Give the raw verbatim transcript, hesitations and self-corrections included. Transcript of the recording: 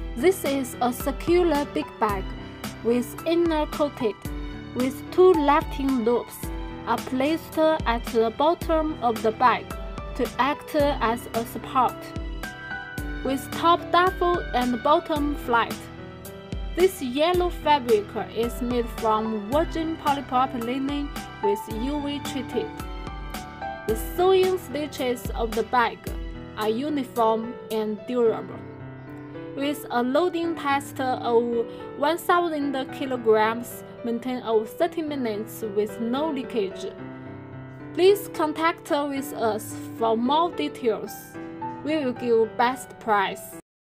This is a circular big bag with inner coated, with two lifting loops are placed at the bottom of the bag to act as a support, with top duffel and bottom flat. This yellow fabric is made from virgin polypropylene with U V treated. The sewing stitches of the bag are uniform and durable, with a loading test of one thousand kilograms maintained over thirty minutes with no leakage. Please contact with us for more details. We will give best price.